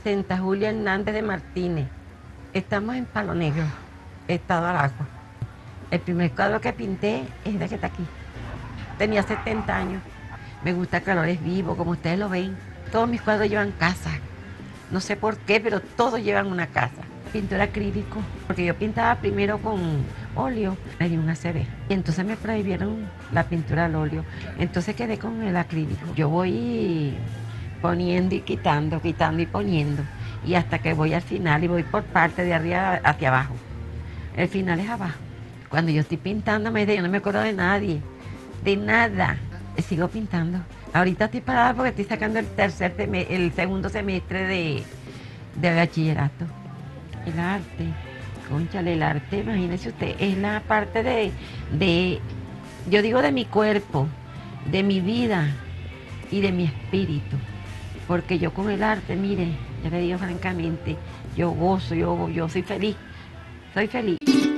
60, Julia Hernández de Martínez. Estamos en Palo Negro, Estado Aragua. El primer cuadro que pinté es de que está aquí. Tenía 70 años. Me gusta colores vivos, como ustedes lo ven. Todos mis cuadros llevan casa. No sé por qué, pero todos llevan una casa. Pintura acrílico, porque yo pintaba primero con óleo, me di un ACV. Y entonces me prohibieron la pintura al óleo. Entonces quedé con el acrílico. Yo voy poniendo y quitando, quitando y poniendo. Y hasta que voy al final y voy por parte de arriba hacia abajo. El final es abajo. Cuando yo estoy pintando, yo no me acuerdo de nadie, de nada. Sigo pintando. Ahorita estoy parada porque estoy sacando el segundo semestre de bachillerato. El arte, cónchale, el arte, imagínese usted, es la parte yo digo de mi cuerpo, de mi vida y de mi espíritu. Porque yo con el arte, mire, ya le digo francamente, yo gozo, yo soy feliz, soy feliz.